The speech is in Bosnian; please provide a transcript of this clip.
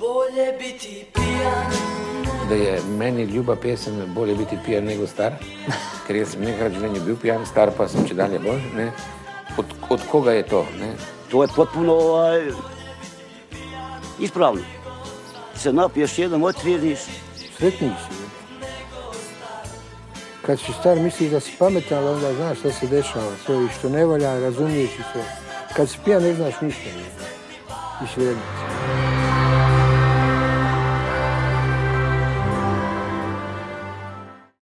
Bolje biti pijan. Da je meni ljuba pesem Bolje biti pijan nego star, ker jaz sem nekaj življenja bil pijan, star pa sem če dalje bolj, ne. Od koga je to, ne? To je potpuno ispravno. Se napiješ jednom, otviriš. Sretnik si. Kad si star misliš da si pametan, ali onda znaš što se dešava, sve i što ne valja, razumiješ i sve. Kad si pijan ne znaš ništa. I srednici.